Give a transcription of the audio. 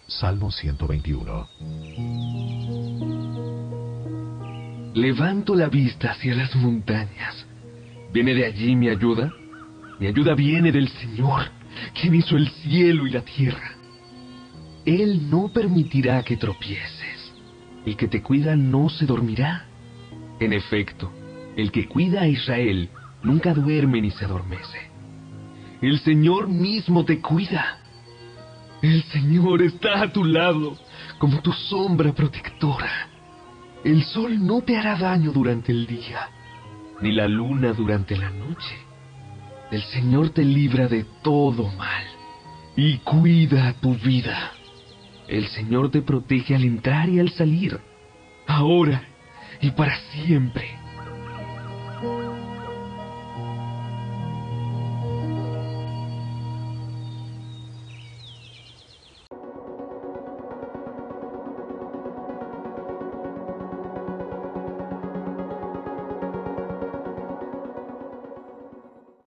Salmo 121. Levanto la vista hacia las montañas. ¿Viene de allí mi ayuda? Mi ayuda viene del Señor, quien hizo el cielo y la tierra. Él no permitirá que tropieces. El que te cuida no se dormirá. En efecto, el que cuida a Israel nunca duerme ni se adormece. El Señor mismo te cuida. El Señor está a tu lado, como tu sombra protectora. El sol no te hará daño durante el día, ni la luna durante la noche. El Señor te libra de todo mal y cuida tu vida. El Señor te protege al entrar y al salir, ahora y para siempre.